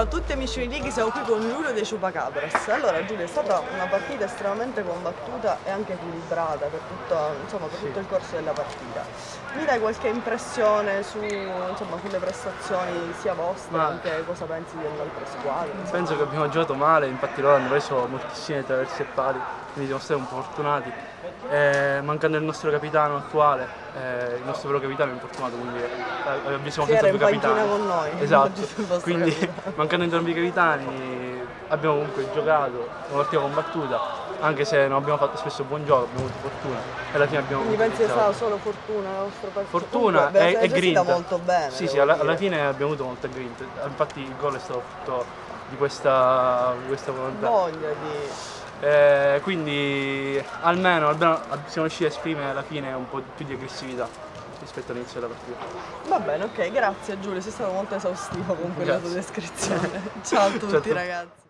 tutti amici di Lighi, siamo qui con Giulio dei Chupacabras. Allora Giulio, è stata una partita estremamente combattuta e anche equilibrata per tutto, insomma, per tutto il corso della partita. Mi dai qualche impressione su, insomma, sulle prestazioni sia vostre, anche cosa pensi delle altre squadre? Penso che abbiamo giocato male, infatti loro hanno preso moltissime traverse e pali, quindi siamo stati un po' fortunati. Mancando il nostro capitano attuale, il nostro vero capitano è infortunato, quindi siamo senza due capitani. Con noi. Esatto, quindi mancando entrambi i capitani abbiamo comunque giocato, una partita combattuta, anche se non abbiamo fatto spesso buon gioco, abbiamo avuto fortuna e alla fine abbiamo vinto. Quindi pensi che sia solo fortuna la nostra partita? Fortuna e grinta. Molto bene. Sì, alla fine abbiamo avuto molta grinta, infatti il gol è stato frutto di questa volontà. Voglia di... quindi almeno siamo riusciti a esprimere alla fine un po' più di aggressività rispetto all'inizio della partita. Va bene, ok, grazie Giulio, sei stato molto esaustivo con quella tua descrizione. Ciao a tutti ragazzi.